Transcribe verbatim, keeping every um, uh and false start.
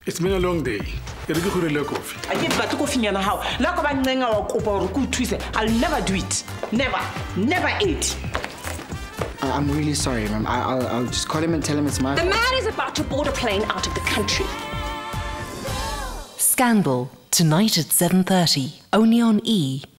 It's been a long day. You're going to coffee. I get back to coffee and how. Like a bang or good twist. I'll never do it. Never. Never eat. I'm really sorry, ma'am. I'll, I'll just call him and tell him it's my The man is about to board a plane out of the country. Scandal, tonight at seven thirty, only on E!